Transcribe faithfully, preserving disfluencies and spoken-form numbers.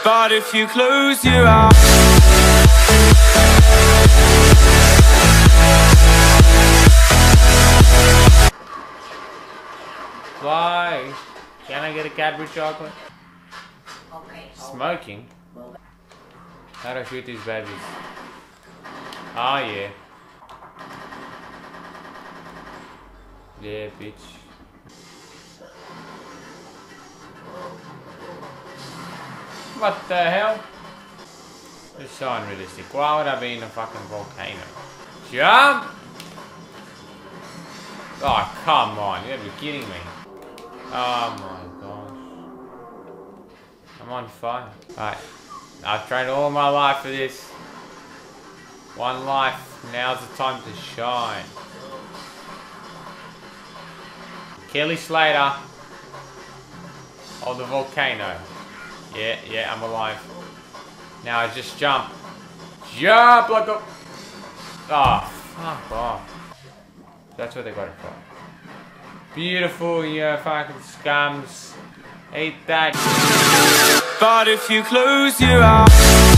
But if you close your eyes, why? Can I get a Cadbury chocolate? Okay. Smoking? How do I shoot these babies? Oh yeah. Yeah, bitch. What the hell? This is so unrealistic. Why would I be in a fucking volcano? Jump! Oh, come on. You gotta be kidding me. Oh my gosh. I'm on fire. Alright. I've trained all my life for this. One life. Now's the time to shine. Kelly Slater. Of the volcano. Yeah, yeah, I'm alive. Now I just jump. Jump like a... Oh, fuck off. That's what they got it for. Beautiful, you fucking scums. Eat that. but if you close your eyes